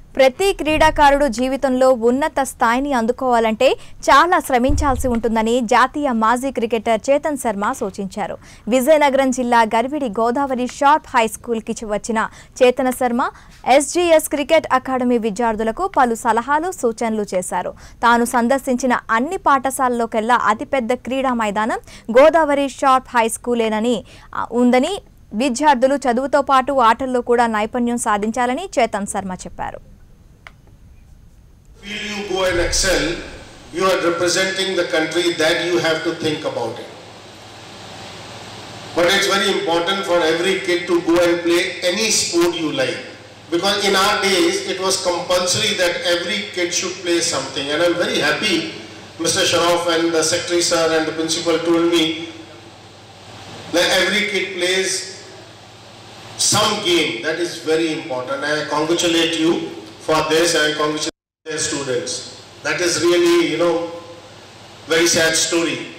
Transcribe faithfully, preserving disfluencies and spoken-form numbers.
ప్రతి క్రీడాకారుడు జీవితంలో ఉన్నత స్థాయిని అందుకోవాలంటే చాలా శ్రమించాల్సి ఉంటుందని జాతీయ మాజీ క్రికెటర్ చేతన్ శర్మ సూచించారు. విజయనగరం జిల్లా Garividi Godavari sharp high school కి వచ్చిన Chetan Sharma SGS cricket academy విద్యార్థులకు పలు సలహాలు సూచనలు చేశారు. తాను సందర్శించిన అన్ని పాఠశాలల్లోకెల్లా అతిపెద్ద క్రీడా మైదానం గోదావరి షార్ప్ హై స్కూలేనని ఉందని, విద్యార్థులు చదువుతో పాటు ఆటల్లో కూడా నైపుణ్యం సాధించాలని చేతన్ శర్మ చెప్పారు. Feel you go and excel, you are representing the country, that you have to think about it. But it's very important for every kid to go and play any sport you like. Because in our days, it was compulsory that every kid should play something. And I'm very happy, Mister Sharaff and the Secretary Sir and the Principal told me that every kid plays some game. That is very important. I congratulate you for this. I congratulate their students. That is really, you know, very sad story.